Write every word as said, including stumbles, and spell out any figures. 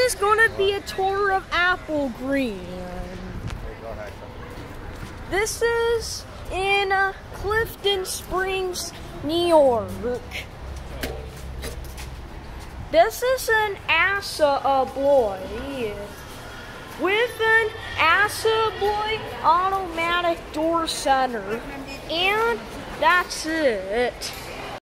is gonna be a tour of Applegreen. This is in uh, Clifton Springs, New York. This is an Assa Abloy with an Assa Abloy automatic door center, and that's it.